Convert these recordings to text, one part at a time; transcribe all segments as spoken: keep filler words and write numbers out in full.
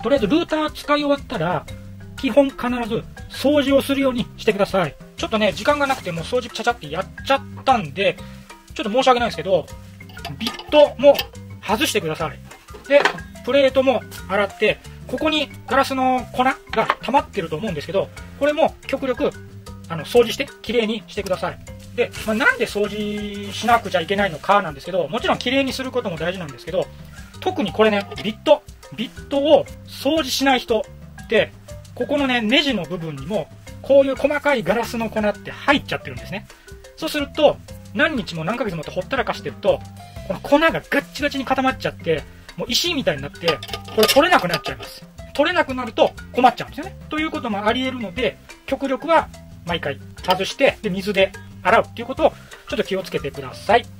とりあえずルーター使い終わったら、基本必ず掃除をするようにしてください。ちょっとね、時間がなくてもう掃除ちゃちゃってやっちゃったんで、ちょっと申し訳ないんですけど、ビットも外してください。で、プレートも洗って、ここにガラスの粉が溜まってると思うんですけど、これも極力あの掃除してきれいにしてください。で、まあ、なんで掃除しなくちゃいけないのかなんですけど、もちろんきれいにすることも大事なんですけど、特にこれね、ビット、ビットを掃除しない人って、ここのね、ネジの部分にも、こういう細かいガラスの粉って入っちゃってるんですね。そうすると、何日も何ヶ月もとほったらかしてると、この粉がガッチガチに固まっちゃって、もう石みたいになって、これ取れなくなっちゃいます。取れなくなると困っちゃうんですよね。ということもあり得るので、極力は毎回外して、で、水で洗うっていうことをちょっと気をつけてください。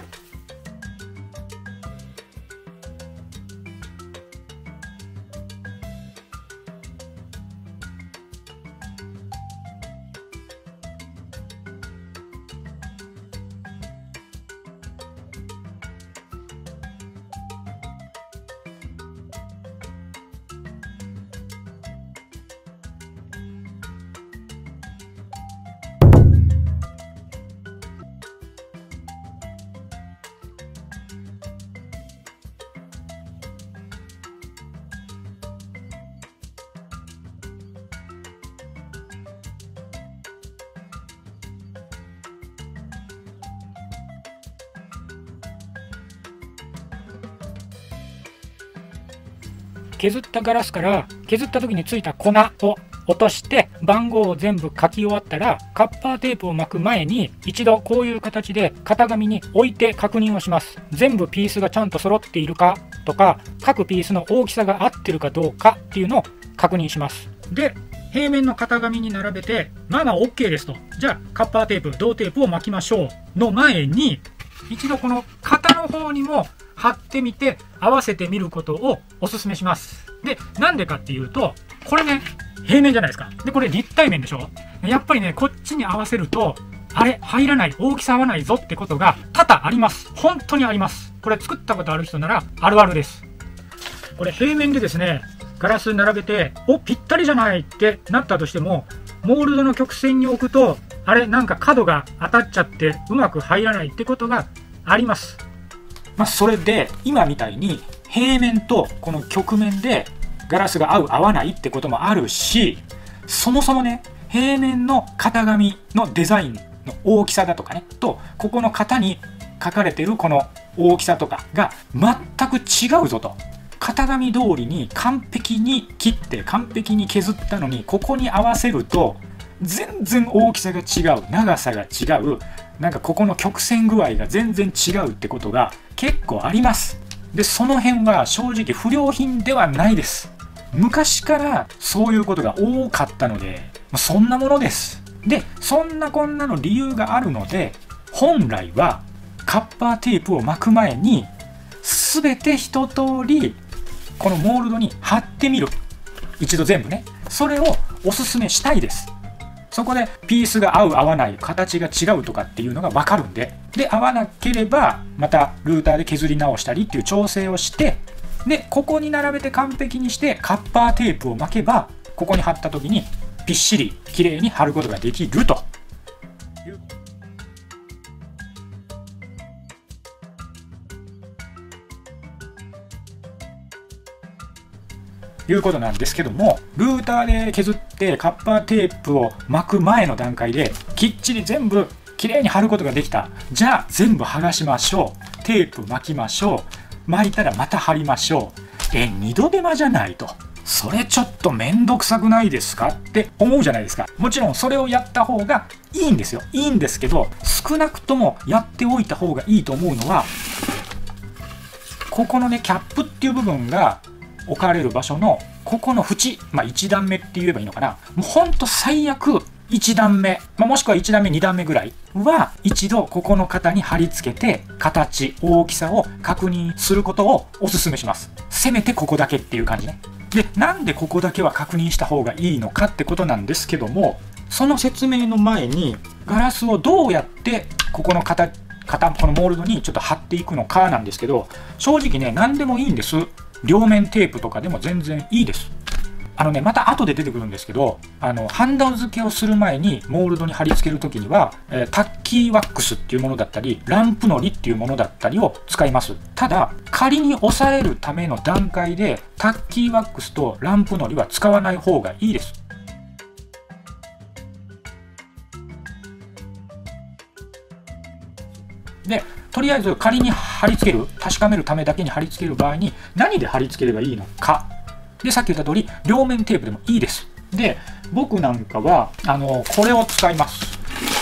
削ったガラスから削った時についた粉を落として番号を全部書き終わったら、カッパーテープを巻く前に一度こういう形で型紙に置いて確認をします。全部ピースがちゃんと揃っているかとか、各ピースの大きさが合ってるかどうかっていうのを確認します。で、平面の型紙に並べて、まあまあ OK ですと。じゃあカッパーテープ、銅テープを巻きましょうの前に、一度この型の方にも貼ってみて合わせてみることをお勧めします。で、なんでかっていうと、これね、平面じゃないですか。で、これ立体面でしょ。やっぱりね、こっちに合わせると、あれ、入らない、大きさ合わないぞってことが多々あります。本当にあります。これ作ったことある人ならあるあるです。これ平面でですね、ガラス並べて、お、ぴったりじゃないってなったとしても、モールドの曲線に置くと、あれ、なんか角が当たっちゃってうまく入らないってことがあります。まあ、それで今みたいに平面とこの曲面でガラスが合う合わないってこともあるし、そもそもね、平面の型紙のデザインの大きさだとかねと、ここの型に書かれてるこの大きさとかが全く違うぞと。型紙通りに完璧に切って完璧に削ったのに、ここに合わせると全然大きさが違う、長さが違う、なんかここの曲線具合が全然違うってことが結構あります。で、その辺は正直不良品ではないです。昔からそういうことが多かったので、そんなものです。で、そんなこんなの理由があるので、本来はカッパーテープを巻く前に全て一通りこのモールドに貼ってみる。一度全部ね。それをおすすめしたいです。そこでピースが合う合わない、形が違うとかっていうのが分かるんで、で、合わなければまたルーターで削り直したりっていう調整をして、で、ここに並べて完璧にしてカッパーテープを巻けば、ここに貼った時にびっしり綺麗に貼ることができるといういうことなんですけども、ルーターで削ってカッパーテープを巻く前の段階できっちり全部きれいに貼ることができた。じゃあ全部剥がしましょう。テープ巻きましょう。巻いたらまた貼りましょう。え、二度手間じゃないと。それちょっとめんどくさくないですかって思うじゃないですか。もちろんそれをやった方がいいんですよ。いいんですけど、少なくともやっておいた方がいいと思うのは、ここのね、キャップっていう部分が置かれる場所のここの縁、まあ、いち段目って言えばいいのかな。もうほんと最悪いち段目、まあ、もしくはいち段目に段目ぐらいは一度ここの型に貼り付けて形、大きさを確認することをお勧めします。せめてここだけっていう感じね。で、なんでここだけは確認した方がいいのかってことなんですけども、その説明の前にガラスをどうやってここの型型このモールドにちょっと貼っていくのかなんですけど、正直ね、何でもいいんです。 両面テープとかでも全然いいです。あのね、また後で出てくるんですけど、あのハンダ付けをする前にモールドに貼り付けるときには、えー、タッキーワックスっていうものだったりランプのりっていうものだったりを使います。ただ仮に押さえるための段階でタッキーワックスとランプのりは使わない方がいいです。でとりあえず仮に貼り付ける、確かめるためだけに貼り付ける場合に何で貼り付ければいいのか。でさっき言った通り両面テープでもいいです。で僕なんかはあのこれを使います。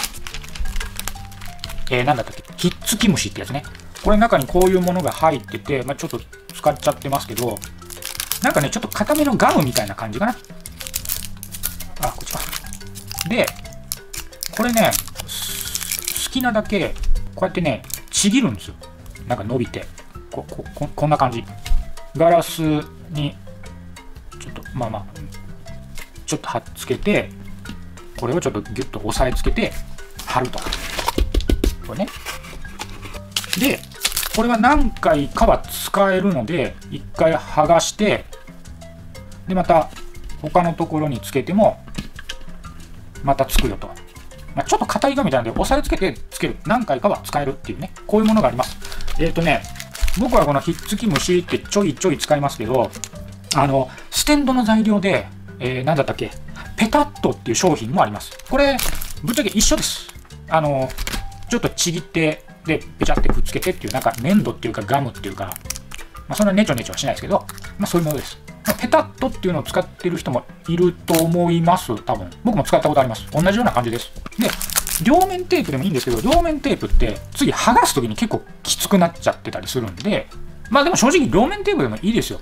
えー、何だったっけ、ひっつき虫ってやつね。これの中にこういうものが入ってて、まあ、ちょっと使っちゃってますけど、なんかねちょっと硬めのガムみたいな感じかな。あ、こっちか。でこれね好きなだけこうやってねちぎるんですよ。なんか伸びて こ, こ, こ, こんな感じ。ガラスにちょっとまあまあちょっと貼っつけて、これをちょっとギュッと押さえつけて貼ると。これね。でこれは何回かは使えるので一回剥がして、でまた他のところにつけてもまたつくよと。まあ、ちょっと硬い紙なんで押さえつけてつける、何回かは使えるっていうね、こういうものがあります。えっとね僕はこのひっつき虫ってちょいちょい使いますけど、あのステンドの材料で、えー、何だったっけ、ペタットっていう商品もあります。これぶっちゃけ一緒です。あのちょっとちぎってでペチャってくっつけてっていう、なんか粘土っていうかガムっていうか、まあ、そんなネチョネチョはしないですけど、まあ、そういうものです。まあ、ペタットっていうのを使ってる人もいると思います。多分僕も使ったことあります。同じような感じです。で両面テープでもいいんですけど、両面テープって次剥がす時に結構きつくなっちゃってたりするんで、まあでも正直両面テープでもいいですよ。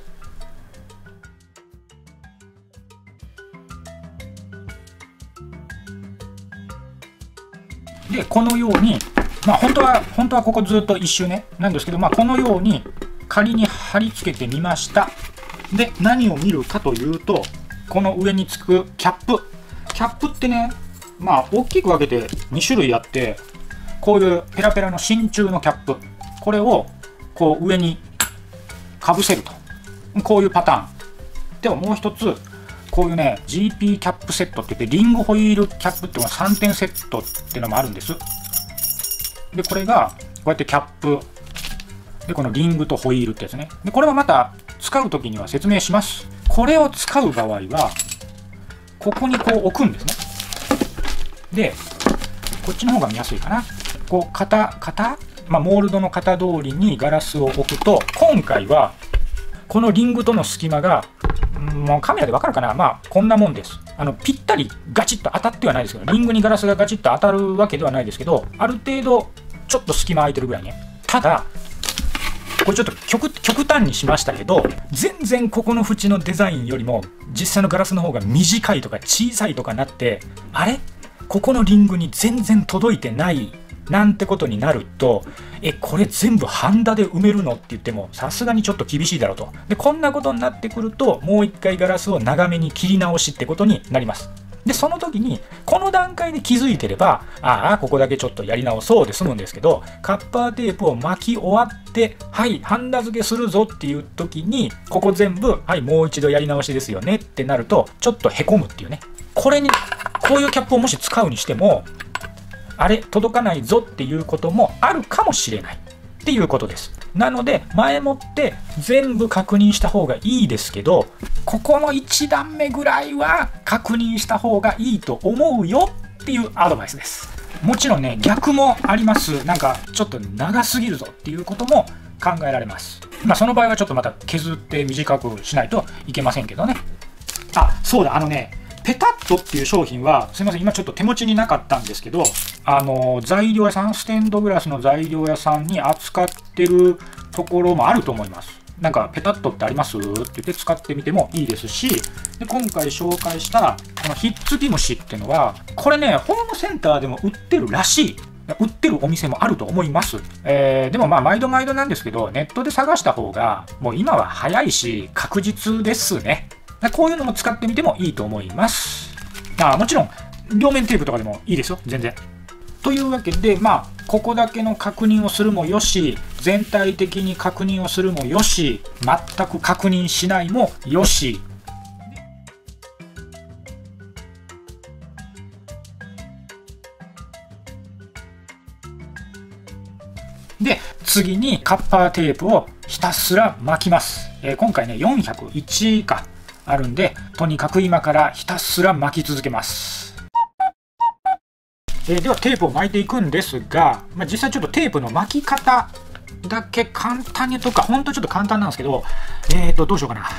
でこのように、まあ本当は本当はここずっと一周ねなんですけど、まあこのように仮に貼り付けてみました。で何を見るかというと、この上につくキャップ。キャップってね、まあ大きく分けてに種類あって、こういうペラペラの真鍮のキャップ、これをこう上にかぶせると、こういうパターン。でももう一つこういうね ジーピー キャップセットって言って、リングホイールキャップっていうのがさんてんセットっていうのもあるんです。でこれがこうやってキャップで、このリングとホイールってやつね。でこれはまた使う時には説明します。これを使う場合はここにこう置くんですね。でこっちの方が見やすいかな。こう型型、まあ、モールドの型通りにガラスを置くと、今回はこのリングとの隙間が、もうカメラでわかるかな、まあこんなもんです。あのぴったりガチッと当たってはないですけど、リングにガラスがガチッと当たるわけではないですけど、ある程度ちょっと隙間空いてるぐらいね。ただこれちょっと 極, 極端にしましたけど、全然ここの縁のデザインよりも実際のガラスの方が短いとか小さいとかなって、あれここのリングに全然届いてないなんてことになると、えこれ全部ハンダで埋めるのって言ってもさすがにちょっと厳しいだろうと。でこんなことになってくると、もう一回ガラスを長めに切り直しってことになります。でその時にこの段階で気づいてれば、ああここだけちょっとやり直そうで済むんですけど、カッパーテープを巻き終わってはいハンダ付けするぞっていう時に、ここ全部はいもう一度やり直しですよねってなると、ちょっとへこむっていうね。これにこういうキャップをもし使うにしても、あれ届かないぞっていうこともあるかもしれないっていうことです。なので前もって全部確認した方がいいですけど、ここのいち段目ぐらいは確認した方がいいと思うよっていうアドバイスです。もちろんね逆もあります。なんかちょっと長すぎるぞっていうことも考えられます。まあその場合はちょっとまた削って短くしないといけませんけどね。あ、そうだ、あのねペタットっていう商品はすみません今ちょっと手持ちになかったんですけど、あの材料屋さん、ステンドグラスの材料屋さんに扱ってるところもあると思います。なんかペタットってありますって言って使ってみてもいいですし、で今回紹介したこのひっつき虫っていうのは、これねホームセンターでも売ってるらしい。売ってるお店もあると思います。えー、でもまあ毎度毎度なんですけど、ネットで探した方がもう今は早いし確実ですね。こういうのも使ってみてもいいと思います。あもちろん両面テープとかでもいいですよ全然。というわけでまあここだけの確認をするもよし、 全体的に確認をするもよし、全く確認しないもよし。で、次にカッパーテープをひたすら巻きます。えー、今回ね、よんひゃくいちかあるんで、とにかく今からひたすら巻き続けます。えー、ではテープを巻いていくんですが、まあ、実際ちょっとテープの巻き方だけ簡単にとか、ほんとちょっと簡単なんですけど、えーと、どうしようかな。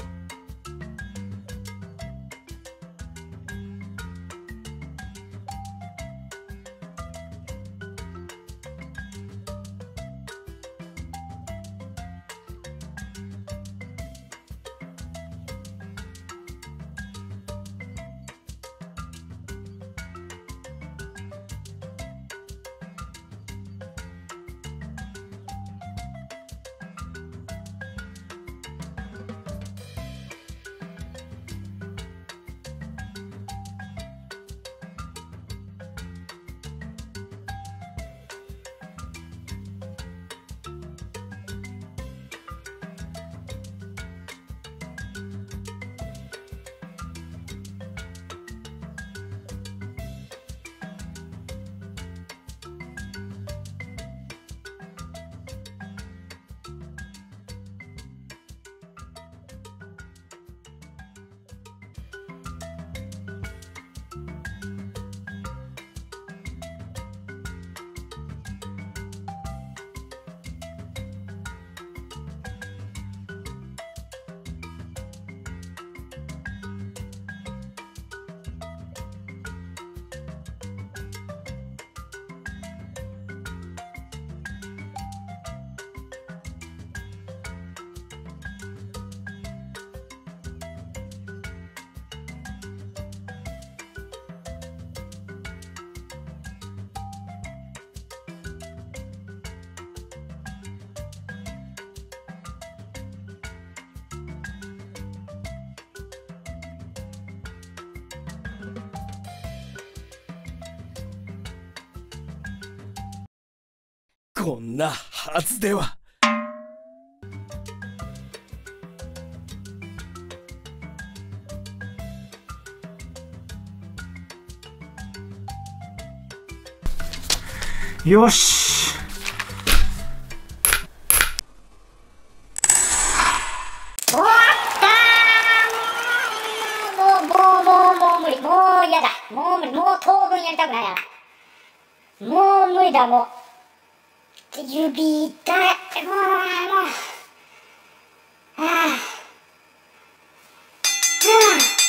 こんなはずでは。 よし。 終わったー。もうもうもうもう無理。もう嫌だ。もう無理。もう当分やりたくないな。もう無理だ。もう指痛い。もうもうはあはあ